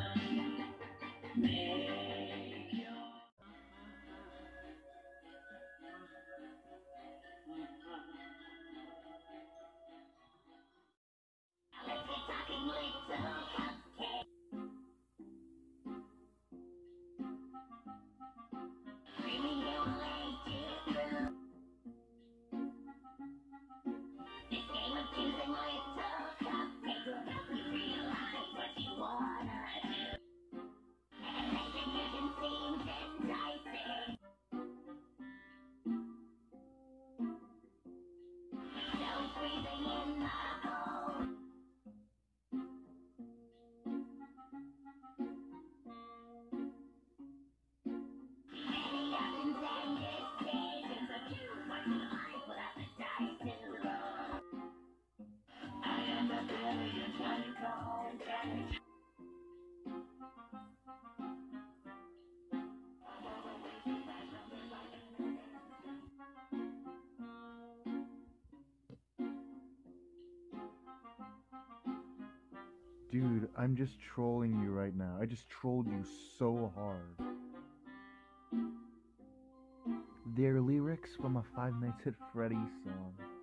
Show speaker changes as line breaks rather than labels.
Dude, I'm just trolling you right now. I just trolled you so hard. They're lyrics from a Five Nights at Freddy's song.